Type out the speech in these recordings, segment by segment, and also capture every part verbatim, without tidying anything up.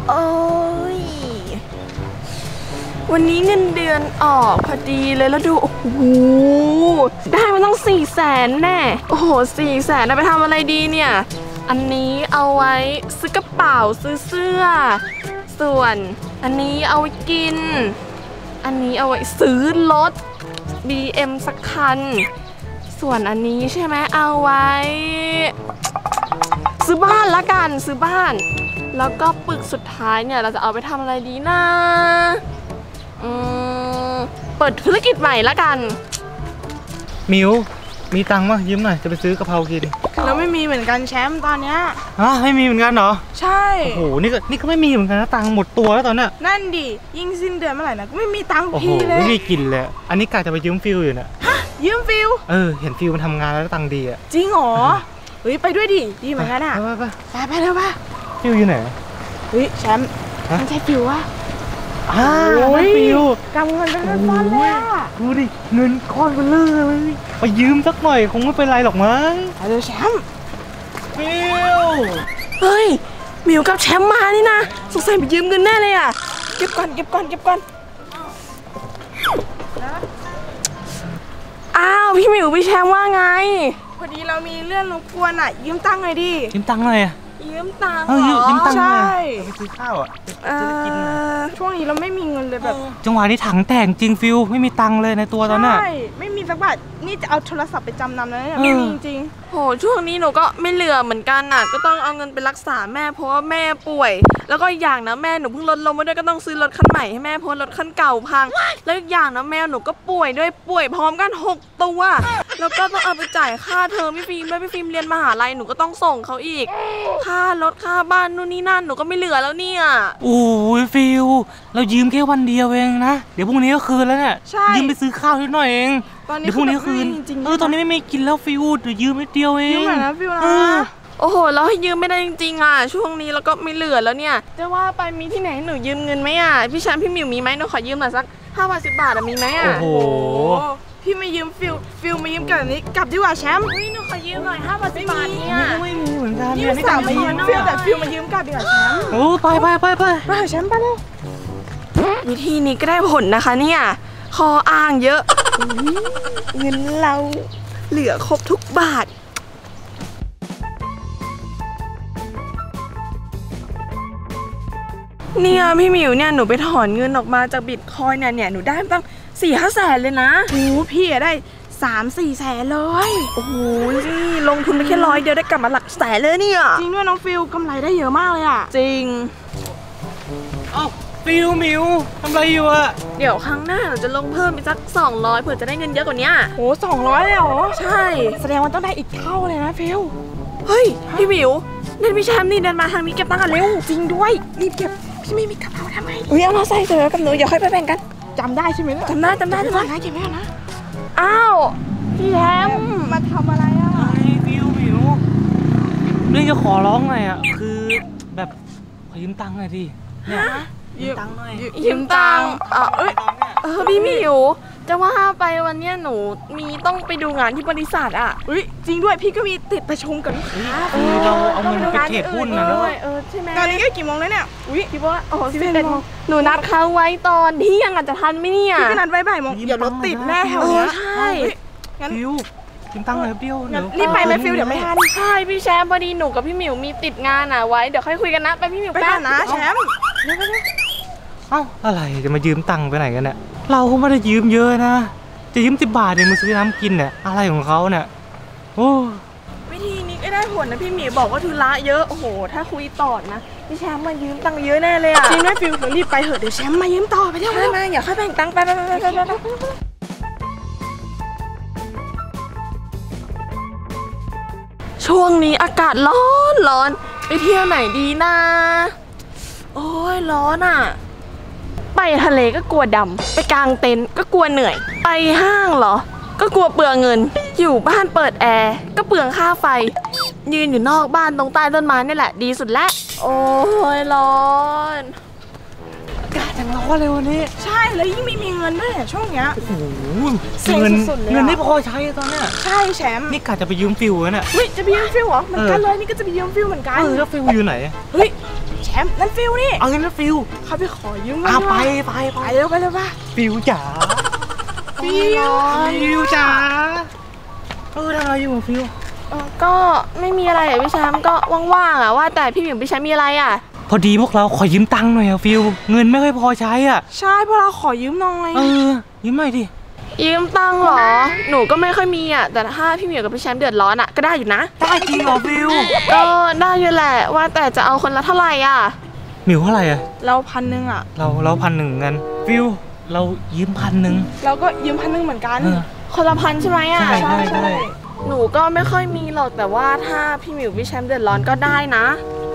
โอ้ยวันนี้เงินเดือนออกพอดีเลยแล้วดูโอ้โหได้มาต้องสี่แสนแน่โอ้โหสี่แสนไปทำอะไรดีเนี่ยอันนี้เอาไว้ซื้อกระเป๋าซื้อเสื้อส่วนอันนี้เอาไว้กินอันนี้เอาไว้ซื้อรถ บี เอ็ม สักคันส่วนอันนี้ใช่ไหมเอาไว้ซื้อบ้านละกันซื้อบ้านแล้วก็ปึกสุดท้ายเนี่ยเราจะเอาไปทำอะไรดีนะอืมเปิดธุรกิจใหม่ละกันมิวมีตังค์มั้ยยืมหน่อยจะไปซื้อกะเพรากินเราไม่มีเหมือนกันแชมป์ตอนเนี้ยฮะไม่มีเหมือนกันเหรอใช่โอ้โหนี่ก็นี่ก็ไม่มีเหมือนกันนะตังค์หมดตัวแล้วตอนเนี้ยนั่นดิยิ่งสิ้นเดือนเมื่อไหร่นะก็ไม่มีตังค์พีเลยไม่มีกินเลยอันนี้กะจะไปยืมฟิลอยู่เนี่ยฮะยืมฟิลเออเห็นฟิลมันทำงานแล้วตังค์ดีอ่ะจริงเหรอเฮ้ยไปด้วยดิดีเหมือนกันอ่ะไปไปไปไปเร็วป่ะฟิลอยู่ไหนเฮ้ยแชมป์มันใช่ฟิลวะอ้าวฟิลกำเงินเป็นก้อนเลยดูดิเงินก้อนเบลอเลยไปยืมสักหน่อยคงไม่เป็นไรหรอกมั้งเดี๋ยวแชมป์ฟิลเฮ้ยมิวกับแชมป์มานี่นะสงสัยไปยืมเงินแน่เลยอ่ะเก็บก่อนเก็บก่อนเก็บก่อนอ้าวพี่มิวพี่แชมป์ว่าไงพอดีเรามีเรื่องรบกวนอ่ะยืมตังค์หน่อยดิยืมตังค์หน่อยอ่ะยืมตังค์เหรอยืมตังค์ใช่ไปซื้อข้าวอ่ะจะได้กินช่วงนี้เราไม่มีเงินเลยแบบจังหวะนี้ถังแตกจริงฟิลไม่มีตังค์เลยในตัวตอนนั้นใช่ไม่มีสักบาทนี่จะเอาโทรศัพท์ไปจำนำแล้วเนี่ยไม่มีจริงโหช่วงนี้หนูก็ไม่เหลือเหมือนกันน่ะก็ต้องเอาเงินไปรักษาแม่เพราะว่าแม่ป่วยแล้วก็อย่างนะแม่หนูเพิ่งลดลงมาด้วยก็ต้องซื้อรถคันใหม่ให้แม่เพราะรถคันเก่าพังแล้วอย่างนะแมวหนูก็ป่วยด้วยป่วยพร้อมกันหกตัวแล้วก็ต้องเอาไปจ่ายค่าเทอมพี่ฟิล์มด้วยพี่ฟิล์มเรียนมหาลัยหนูก็ต้องส่งเขาอีกค่ารถค่าบ้านนู่นนี่นั่นหนูก็ไม่เหลือแล้วเนี่ยโอ้ยฟิลเรายืมแค่วันเดียวเองนะเดี๋ยวพรุ่งนี้ก็คืนแล้วเนี่ยยืมไปซื้อข้าวนิดหน่อยเองเดี๋ยวพรุ่งนี้คืนเออตอนนี้ไม่มีกินแล้วฟิลเดี๋ยวยืมนิดเดียวเองยืมหน่อยนะฟิลนะโอ้โหแล้วให้ยืมไม่ได้จริงๆอ่ะช่วงนี้แล้วก็ไม่เหลือแล้วเนี่ยจะว่าไปมีที่ไหนหนูยืมเงินไหมอ่ะพี่แชมป์พี่มิวมีไหมหนูขอยืมหน่อยสักห้าบาทสิบบาทมีไหมอ่ะโอ้โหพี่ไม่ยืมฟิลฟิลมายืมกันนี้กลับดีกว่าแชมป์เฮ้ยหนูขอยืมหน่อยห้าบาทสิบบาทเนี่ยไม่มีเหมือนกันยืมสามมายืมฟิลแต่ฟิลมายืมกลับดีกว่าแชมป์โอ้ไปไปไปไปไปแชมป์ไปเลยวิธีนี้ก็ได้ผลนะคะเนี่ยคออ้างเยอะเงินเราเหลือครบทุกบาทเนี่ยพี่มิวเนี่ยหนูไปถอนเงินออกมาจากบิตคอยเนี่ยเนี่ยหนูได้ตั้งสี่ห้าแสนเลยนะโอ้พี่ได้สามสี่แสนเลยโอ้โหนี่ลงทุนไปแค่ร้อยเดียวได้กลับมาหลักแสนเลยเนี่ยจริงด้วยน้องฟิลกำไรได้เยอะมากเลยอ่ะจริงเอ้าฟิลมิวทำไรอยู่อะเดี๋ยวครั้งหน้าเราจะลงเพิ่มไปสักสองร้อยเผื่อจะได้เงินเยอะกว่านี้โอ้สองร้อยเลยเหรอใช่แสดงว่าต้องได้อีกเท่าเลยนะฟิลเฮ้ยพี่มิวเดินพี่แชมป์นี่เดินมาทางนี้เก็บตังค์กันเร็วจริงด้วยรีบเก็บพี่ไม่มีกระเป๋าทำไมเฮ้ยเอามาใส่เถอะกับหนูอย่าค่อยไปแบ่งกันจำได้ใช่ไหมจำได้จำได้จำได้นะเก็บไว้นะอ้าวพี่แชมป์มาทำอะไรอ่ะฟิวมิวเรื่องจะขอร้องหน่อยอ่ะคือแบบขอยืมตังค์หน่อยดิเนี่ยยืมตังค์หน่อยยืมตังค์เออเออพี่มิวจะว่าไปวันนี้หนูมีต้องไปดูงานที่บริษัทอ่ะอุ้ยจริงด้วยพี่ก็มีติดประชุมกับลูกค้าเราเอาเงินไปเทรดหุ้นนะด้วยเออใช่ไหมตอนนี้ก็กี่โมงแล้วเนี่ยอุ้ยคิดว่าโอ้โหสิบเอ็ดโมงหนูนัดเขาไว้ตอนเที่ยงอาจจะทันไหมเนี่ยพี่ก็นัดไว้บ่ายโมงเดี๋ยวรถติดแน่แถวนี้ใช่งั้นฟิวยืมตังค์หน่อยเดียวรีบไปไหมฟิวเดี๋ยวไม่ทันใช่พี่แชมป์พอดีหนูกับพี่หมิวมีติดงานอ่ะไว้เดี๋ยวค่อยคุยกันนะไปพี่หมิวไปกันนะแชมป์เอ้าอะไรจะมายืมตังค์ไปไหนกันเนี่ยเราคงไม่ได้ยืมเยอะนะจะยืมสิบบาทเองมาซื้อน้ำกินเนี่ยอะไรของเขาเนี่ยโอ้วิธีนี้ก็ได้ผลนะพี่หมีบอกว่าธุระเยอะโอ้โหถ้าคุยต่อนะพี่แชมป์มายืมตังค์เยอะแน่เลยอ่ะจริงด้วยฟิวรีบไปเถอะเดี๋ยวแชมป์มายืมต่อไปเถอะมาอย่าค่อยแบ่งตังค์ไปไปไปไปไปช่วงนี้อากาศร้อนร้อนไปเที่ยวไหนดีนะโอ้ยร้อนอ่ะไปทะเลก็กลัวดำไปกางเต็นท์ก็กลัวเหนื่อยไปห้างเหรอก็กลัวเปลืองเงินอยู่บ้านเปิดแอร์ก็เปลืองค่าไฟยืนอยู่นอกบ้านตรงใต้ต้นไม้นี่แหละดีสุดแล้วโอ้ยร้อนอากาศจังร้อนเลยวันนี้ใช่แล้วยิ่งไม่มีเงินด้วยช่วงเนี้ยโอ้โหเงินเงินไม่พอใช้ตอนเนี้ยใช่แชมป์นี่กะจะไปยืมฟิวน่ะเฮ้ยจะไปยืมฟิวเหรอเหมือนกันเลยนี่ก็จะไปยืมฟิวเหมือนกันเออแล้วฟิวอยู่ไหนเฮ้ยแชมป์นั่นฟิลนี่เอางั้นนะฟิลเขาไปขอยืมเงินอ่ะไปไปไปไปเร็วไปเร็วป่ะฟิลจ๋าฟิลฟิลจ๋าเออทำอะไรอยู่ฟิลก็ไม่มีอะไรพี่แชมป์ก็ว่างๆอ่ะว่าแต่พี่หมิวพี่แชมป์มีอะไรอ่ะพอดีพวกเราขอยืมตังค์หน่อยอะฟิลเงินไม่ค่อยพอใช้อ่ะใช่พวกเราขอยืมหน่อยเออยืมหน่อยดิยืมตังค์เหรอหนูก็ไม่ค่อยมีอ่ะแต่ถ้าพี่หมิวกับพี่แชมป์เดือดร้อนอ่ะก็ได้อยู่นะได้จริงเหรอฟิลก็ได้อยู่แหละว่าแต่จะเอาคนละเท่าไหร่อ่ะหมิวเท่าไหร่อ่ะเราพันหนึ่งอ่ะเราเราพันหนึ่งกันฟิลเรายืมพันหนึ่งเราก็ยืมพันหนึ่งเหมือนกันคนละพันใช่ไหมอ่ะใช่ใช่ใช่หนูก็ไม่ค่อยมีหรอกแต่ว่าถ้าพี่หมิวพี่แชมป์เดือดร้อนก็ได้นะ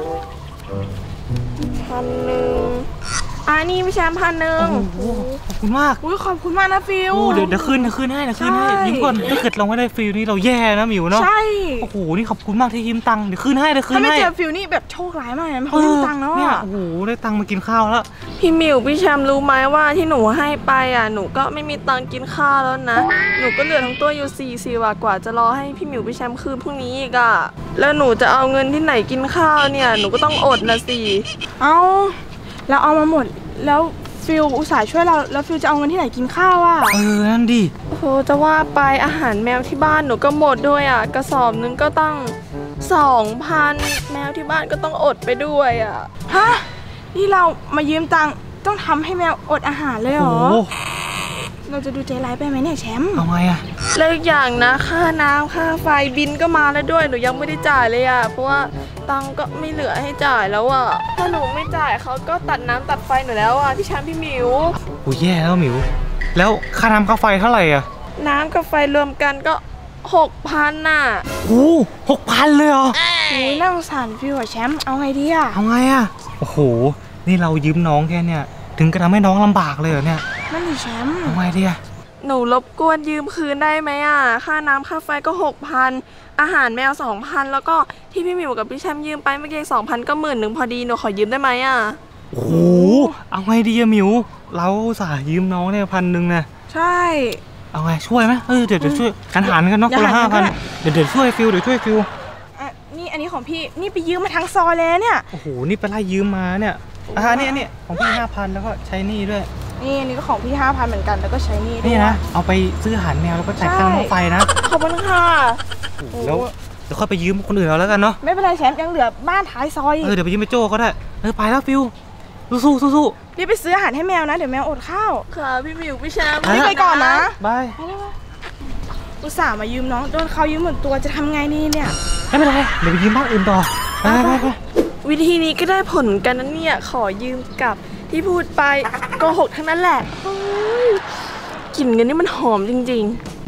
พันหนึ่งอ่านี่พี่แชมป์พันหนึ่งขอบคุณมากอุ้ยขอบคุณมากนะฟิลเดี๋ยวเดี๋ยวคืนเดี๋ยวคืนให้เดี๋ยวคืนให้ยืมก่อนถ้าเกิดเราไม่ได้ฟิลนี่เราแย่นะหมิวเนาะใช่โอ้โหนี่ขอบคุณมากที่ยืมตังค์เดี๋ยวคืนให้เดี๋ยวคืนให้ถ้าไม่เจอฟิลนี่แบบโชคร้ายมากเลยเขายืมตังค์แล้วอ่ะโอ้โหได้ตังค์มากินข้าวแล้วพี่หมิวพี่แชมป์รู้ไหมว่าที่หนูให้ไปอ่ะหนูก็ไม่มีตังค์กินข้าวแล้วนะหนูก็เหลือทั้งตัวอยู่สี่สี่บาทกว่าจะรอให้พี่หมิวพี่แชมป์คืนพรุ่งนี้อีกอ่ะแล้วหนูจะเอาเงินที่ไหนกินข้าวเนี่ยหนูก็ต้องอดนะสิเอาแล้วเอามาหมดแล้วฟิลอุตส่าห์ช่วยเราแล้วฟิลจะเอาเงินที่ไหนกินข้าวอ่ะเออนั่นดิโอ้โหจะว่าไปอาหารแมวที่บ้านหนูก็หมดด้วยอ่ะกระสอบนึงก็ตั้งสองพันแมวที่บ้านก็ต้องอดไปด้วยอ่ะฮะนี่เรามายืมตังค์ต้องทำให้แมวอดอาหารเลยเหรอเราจะดูใจร้ายไปไหมเนี่ยแชมป์เอาไงอะเลิกอย่างนะค่าน้ำค่าไฟบินก็มาแล้วด้วยหนูยังไม่ได้จ่ายเลยอ่ะเพราะว่าตังก็ไม่เหลือให้จ่ายแล้วอ่ะถ้าหนูไม่จ่ายเขาก็ตัดน้ำตัดไฟหนูแล้วอ่ะพี่แชมป์พี่หมิวโอ้ยแย่แล้วหมิวแล้วค่าน้ำค่าไฟเท่าไหร่อ่ะน้ำกับไฟรวมกันก็หกพันน่ะโอ้หกพันเลยเหรอโอ้ยน่าสงสารฟิวแชมป์เอาไงดีอ่ะเอาไงอ่ะโอ้โหนี่เรายืมน้องแค่เนี่ยถึงกระทำให้น้องลำบากเลยเหรอเนี่ยนั่นดิแชมป์เอาไงดีอ่ะหนูรบกวนยืมคืนได้ไหมอ่ะค่าน้ำค่าไฟก็หกพันอาหารแมวสองพันแล้วก็ที่พี่หมิวกับพี่แชมป์ยืมไปเมื่อกี้สองพันก็หมื่นหนึ่งพอดีหนูขอยืมได้ไหมอ่ะโอ้โหเอาไงดีอะหมิวเราสายืมน้องเนี่ยพันหนึ่งนะใช่เอาไงช่วยไหมเออเดี๋ยวเดี๋ยวช่วยหันหันกันเนาะคนละห้าพันเดี๋ยวเดี๋ยวช่วยฟิลเดี๋ยวช่วยฟิลอ่ะนี่อันนี้ของพี่นี่ไปยืมมาทั้งซอยเลยเนี่ยโอ้โหนี่ไปไล่ยืมมาเนี่ยอ่านี่นี่ของพี่ห้าพันแล้วก็ใช้นี่ด้วยนี่อันนี้ก็ของพี่ห้าพันเหมือนกันแล้วก็ใช้นี่นี่นะเอาไปซื้ออาหารแมวแล้วก็จ่ายค่าน้ำไฟนะขอบคุณค่ะแล้วเดี๋ยวค่อยไปยืมคนอื่นเอาแล้วกันเนาะไม่เป็นไรแชมป์ยังเหลือบ้านท้ายซอยเออเดี๋ยวไปยืมไปโจ้ก็ได้เออไปแล้วฟิลสู้สู้สู้นี่ไปซื้ออาหารให้แมวนะเดี๋ยวแมวอดข้าวค่ะพี่หมิวพี่แชมป์นี่ไปก่อนนะบายอุตส่าห์มายืมน้องโดนเขายืมหมดตัวจะทำไงนี่เนี่ยไม่เป็นไรเดี๋ยวไปยืมบ้านอื่นต่อไปไปไปวิธีนี้ก็ได้ผลกันนะเนี่ยขอยืมกับที่พูดไปโกหกทั้งนั้นแหละกลิ่นเงินนี่มันหอมจริง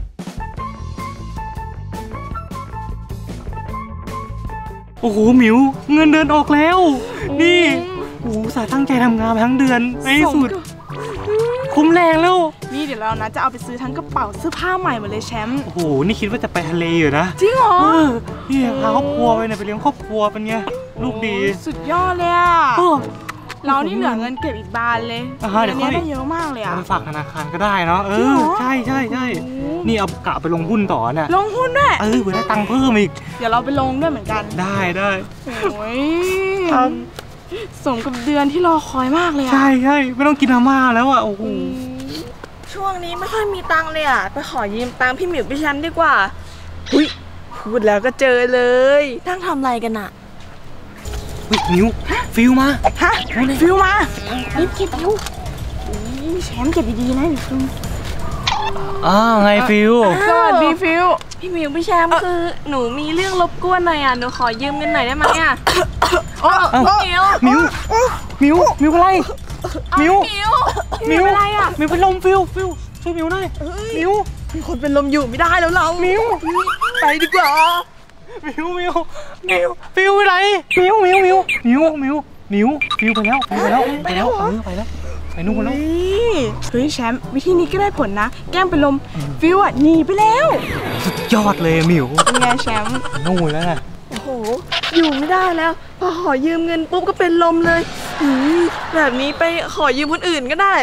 ๆโอ้โหหมิวเงินเดือนออกแล้วนี่โอ้โหสาตั้งใจทำงานทั้งเดือนในสุดคุ้มแรงแล้วนี่เดี๋ยวเรานะจะเอาไปซื้อทั้งกระเป๋าเสื้อผ้าใหม่หมดเลยแชมป์โอ้โหนี่คิดว่าจะไปทะเลอยู่นะจริงเหรอนี่พาครอบครัวไปเนี่ยไปเลี้ยงครอบครัวเป็นไงลูกดีสุดยอดเลยอ่ะเรานี่เหลือเงินเก็บอีกบานเลยเดี๋ยวนี้ได้เยอะมากเลยอ่ะไปฝากธนาคารก็ได้เนาะเออใช่ใช่ใช่นี่เอากะไปลงหุ้นต่อเนี่ยลงหุ้นด้วยเออเพื่อได้ตังค์เพิ่มอีกเดี๋ยวเราไปลงด้วยเหมือนกันได้ได้โอ้ยสมกับเดือนที่รอคอยมากเลยอ่ะใช่ใช่ไม่ต้องกินมาม่าแล้วอ่ะโอ้โหช่วงนี้ไม่ค่อยมีตังค์เลยอ่ะไปขอยืมตังค์พี่หมิวพี่แชมป์ดีกว่าหุ้ยพูดแล้วก็เจอเลยตั้งทำอะไรกันอ่ะมิวฟิลมาฮะฟิลมารีบเก็บฟิลแชมป์เก็บดีๆนะฟิลอ้าวไงฟิลสวัสดีฟิลพี่มิวพี่แชมป์คือหนูมีเรื่องรบกวนหน่อยอ่ะหนูขอยืมเงินหน่อยได้ไหมอ่ะมิวมิวมิวมิวอะไรมิวมิวอะไรอ่ะมิวเป็นลมฟิลฟิลช่วยมิวหน่อยมิวมีคนเป็นลมอยู่ไม่ได้แล้วเรามิวไปดีกว่ามิวมิวมิวฟิวไปไหนมิวมิวมิวมิวมิวมิวฟิวไปแล้วไปแล้วไปแล้วเออไปแล้วไปนู่นแล้วเฮ้ยแชมป์วิธีนี้ก็ได้ผลนะแก้มเป็นลมฟิวอ่ะหนีไปแล้วสุดยอดเลยมิวเป็นไงแชมป์นู่นแล้วไงโอ้โหอยู่ไม่ได้แล้วพอขอยืมเงินปุ๊บก็เป็นลมเลยแบบนี้ไปขอยืมคนอื่นก็ได้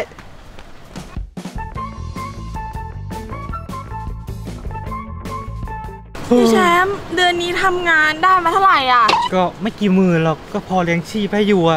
พี่แชมป์เดือนนี้ทำงานได้มาเท่าไหร่อ่ะก็ไม่กี่หมื่นหรอกก็พอเลี้ยงชีพให้อยู่อ่ะใ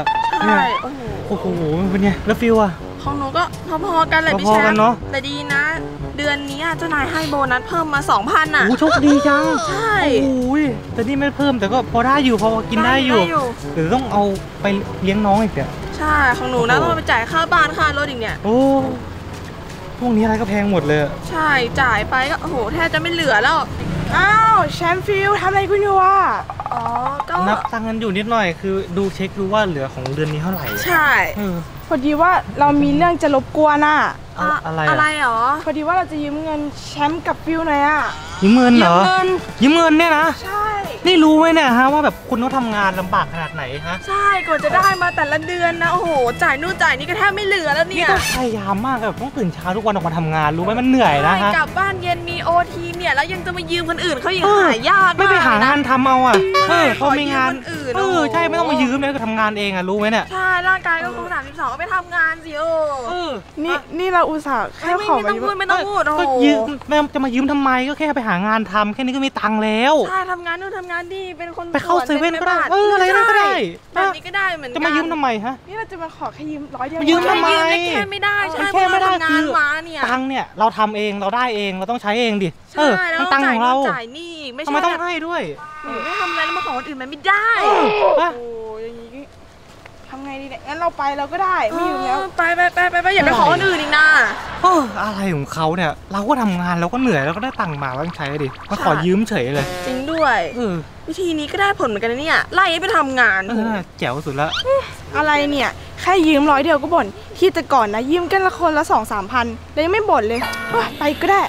ใช่โอ้โหโอ้โหเป็นไงแล้วฟิลอะของหนูก็พอๆกันเลยพี่แชมป์แต่ดีนะ เดือนนี้เจ้านายให้โบนัสเพิ่มมา สองพัน อ่ะโอ้โชคดีจังใช่โอ้ยแต่นี่ไม่เพิ่มแต่ก็พอได้อยู่พอกินได้อยู่หรือต้องเอาไปเลี้ยงน้องอีกเดี๋ยวใช่ของหนูนะต้องไปจ่ายค่าบ้านค่ารถอีกเนี่ยโอ้พวกนี้อะไรก็แพงหมดเลยใช่จ่ายไปก็โอ้โหแทบจะไม่เหลือแล้วอ้าวแชมป์ฟิลทำอะไรคุณอยู่อ่ะอ๋อก็นับตังค์กันอยู่นิดหน่อยคือดูเช็คดูว่าเหลือของเดือนนี้เท่าไหร่ใช่พอดีว่าเรามีเรื่องจะรบกวนอ่ะอะไรอะไรหรอพอดีว่าเราจะยืมเงินแชมป์กับฟิลหน่อยอ่ะยืมเงินเหรอยืมเงินเนี่ยนะใช่นี่รู้ไหมเนี่ยฮะว่าแบบคุณต้องทำงานลำบากขนาดไหนฮะใช่ก่อนจะได้มาแต่ละเดือนนะโอ้โหจ่ายนู่นจ่ายนี่ก็แทบไม่เหลือแล้วเนี่ยนี่ต้องพยายามมากแบบต้องตื่นเช้าทุกวันออกมาทำงานรู้ไหมมันเหนื่อยนะฮะกลับบ้านเย็นมีโอทีเนี่ยแล้วยังจะมายืมคนอื่นเขายังหายากไม่ไปหางานทำเอาอ่ะเออพอมีงานเออใช่ไม่ต้องมายืมเลยก็ทำงานเองอ่ะรู้ไหมเนี่ยใช่ร่างกายก็คงสามสิบสองก็ไปทำงานสิโอ้นี่นี่เราอุตส่าห์แค่ขอไม่ต้องพูดไม่ต้องพูดก็ยืมแม่จะมายืมทำไมก็แค่ไปหางานทำแค่นี้ก็มีตังค์แล้วใช่ทำงานนู่นทำงานดีเป็นคนไปเข้าเซเว่นก็ได้เอออะไรก็ได้แบบนี้ก็ได้เหมือนกันจะมายืมทำไมฮะนี่เราจะมาขอแค่ยืมร้อยเดียวยืมทำไมแค่ไม่ได้ใช่แค่ไม่ได้คือตังค์เนี่ยเราทำเองเราได้เองเราต้องใช้เองดิเออมันตังค์ของเราจ่ายนี่ไม่ใช่ทำไมต้องให้ด้วยไม่ทำอะไรแล้วมาขอคนอื่นมันไม่ได้โอ้ยอย่างนี้ทำไงดีเนี่ยงั้นเราไปเราก็ได้ไม่ยืมแล้วไปไปไปไปไปอย่าไปขอคนอื่นอีกนะเอออะไรของเขาเนี่ยเราก็ทำงานเราก็เหนื่อยเราก็ได้ตังค์มาต้องใช้ดิมาขอยืมเฉยเลยจริงด้วยวิธีนี้ก็ได้ผลเหมือนกันนะเนี่ยไล่ให้ไปทำงานแจ๋วสุดละอะไรเนี่ยแค่ยืมร้อยเดียวก็บ่นที่แต่ก่อนนะยืมกันละคนละสองสามพันแล้วยังไม่บ่นเลยไปก็ได้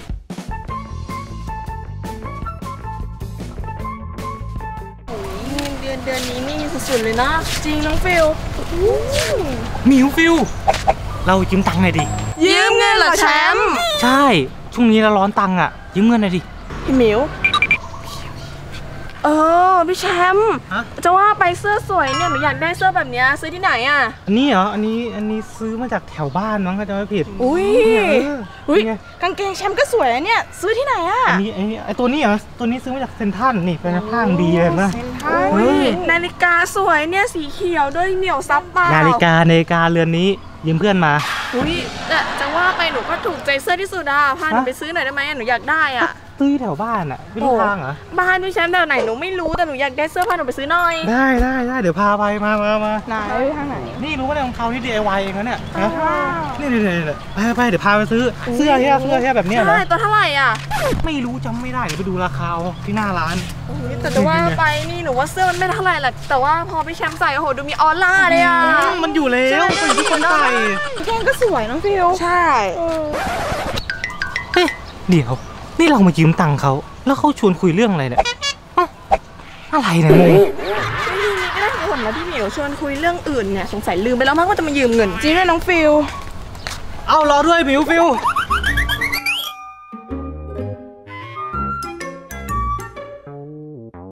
เดือนเดือนนี้นี่สุดๆเลยนะจริงน้องฟิลมิวฟิลเรายืมตังค์หน่อยดิยืมเงินเหรอแชมป์ใช่ช่วงนี้เราร้อนตังค์อ่ะยืมเงินหน่อยดิพี่มิวเออพี่แชมป์จะว่าไปเสื้อสวยเนี่ยหนูอยากได้เสื้อแบบนี้ซื้อที่ไหนอ่ะอันนี้เหรออันนี้อันนี้ซื้อมาจากแถวบ้านมั้งถ้าจำไม่ผิดอุ้ยอุ้ยกางเกงแชมป์ก็สวยเนี่ยซื้อที่ไหนอ่ะอันนี้ไอไอตัวนี้เหรอตัวนี้ซื้อมาจากเซ็นทรัลนี่เป็นผ้าดีเลยนะนาฬิกาสวยเนี่ยสีเขียวด้วยเหนียวซับเปล่านาฬิกานาฬิกาเรือนนี้ยืมเพื่อนมาอุ้ยแต่จะว่าไปหนูก็ถูกใจเสื้อที่สุดอ่ะพาหนูไปซื้อหน่อยได้ไหมหนูอยากได้อ่ะซื้อแถวบ้านอ่ะไม่รู้ทางเหรอบ้านพี่แชมป์แถวไหนหนูไม่รู้แต่หนูอยากได้เสื้อพาหนูไปซื้อหน่อยได้ได้ได้เดี๋ยวพาไปมามามาไหนทางไหนนี่รู้ว่าในรองเท้าที่ ดี ไอ วาย เองนะเนี่ยนี่นี่นี่ไปไปเดี๋ยวพาไปซื้อเสื้อที่เสื้อที่แบบนี้เหรอใช่ตัวเท่าไหร่อ่ะไม่รู้จำไม่ได้เดี๋ยวไปดูราคาที่หน้าร้านแต่จะว่าไปนี่หนูว่าเสื้อมันไม่เท่าไหร่แหละแต่ว่าพอพี่แชมป์ใส่โอ้โหดูมีออร่าเลยอ่ะมันอยู่แล้วเป็นที่คนใส่แกงก็สวยน้องฟิวใช่เฮ้ยเดี๋ยวนี่เรามายืมตังค์เขาแล้วเขาชวนคุยเรื่องอะไรเนี่ยอะไรเนี่ยงงนี่ก็ได้ผลแล้วพี่เหมียวชวนคุยเรื่องอื่นเนี่ยสงสัยลืมไปแล้วมั้งว่าจะมายืมเงินจริงด้วยน้องฟิวเอารอด้วยมิวฟิว